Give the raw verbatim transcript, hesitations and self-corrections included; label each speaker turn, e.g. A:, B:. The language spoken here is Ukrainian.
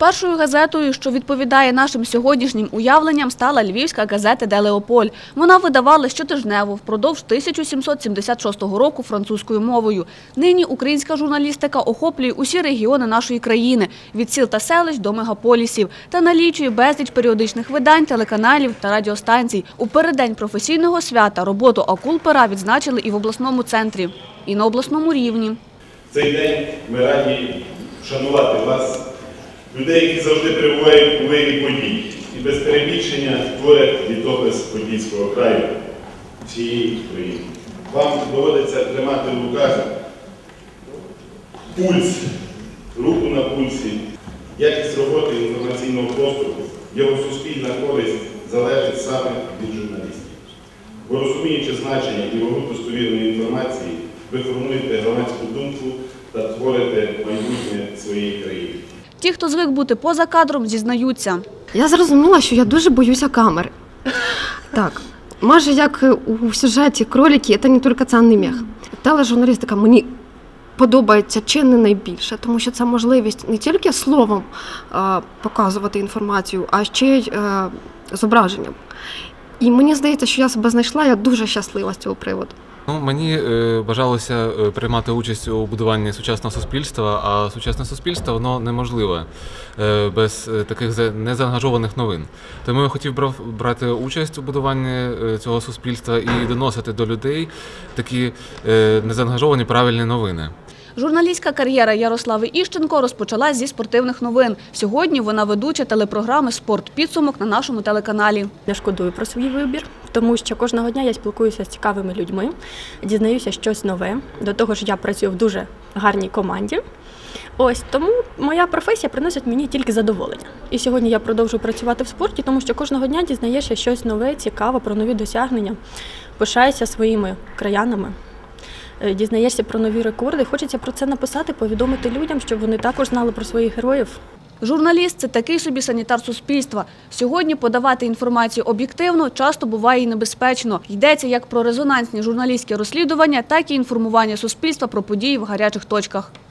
A: Першою газетою, що відповідає нашим сьогоднішнім уявленням, стала львівська газета «Де Леополь». Вона видавала щотижнево впродовж тисяча сімсот сімдесят шостого року французькою мовою. Нині українська журналістика охоплює усі регіони нашої країни – від сіл та селищ до мегаполісів та налічує безліч періодичних видань, телеканалів та радіостанцій. У переддень професійного свята роботу «Акул-пера» відзначили і в обласному центрі, і на обласному рівні.
B: В цей день ми раді вшанувати вас, людей, які завжди перебувають у вирі подій і без перебільшення творять літопис Подільського краю, всієї України. Вам доводиться тримати в руках пульс, руку на пульсі. Якість роботи інформаційного простору, його суспільна користь залежить саме від журналістів. Бо розуміючи значення і вагу достовірної інформації, ви формуєте громадську думку та творите майбутнє своєї країни.
A: Ті, хто звик бути поза кадром, зізнаються.
C: Я зрозуміла, що я дуже боюся камери. Так, може, як у сюжеті «Кролики» – це не тільки цінний мех. Тележурналістика мені подобається чи не найбільше, тому що це можливість не тільки словом е, показувати інформацію, а ще й е, зображенням. І мені здається, що я себе знайшла, я дуже щаслива з цього приводу.
D: Ну, мені е, бажалося е, приймати участь у будуванні сучасного суспільства, а сучасне суспільство воно неможливе е, без е, таких за, незаангажованих новин. Тому я хотів брав, брати участь у будуванні е, цього суспільства і доносити до людей такі е, незаангажовані правильні новини.
A: Журналістська кар'єра Ярослави Іщенко розпочалась зі спортивних новин. Сьогодні вона ведуча телепрограми «Спорт-підсумок» на нашому телеканалі.
E: Не шкодую про свій вибір, тому що кожного дня я спілкуюся з цікавими людьми, дізнаюся щось нове. До того ж, я працюю в дуже гарній команді. Ось, тому моя професія приносить мені тільки задоволення. І сьогодні я продовжую працювати в спорті, тому що кожного дня дізнаєшся щось нове, цікаве, про нові досягнення, пишаюся своїми краянами. Дізнаєшся про нові рекорди, хочеться про це написати, повідомити людям, щоб вони також знали про своїх героїв.
A: Журналіст – це такий собі санітар суспільства. Сьогодні подавати інформацію об'єктивно часто буває і небезпечно. Йдеться як про резонансні журналістські розслідування, так і інформування суспільства про події в гарячих точках.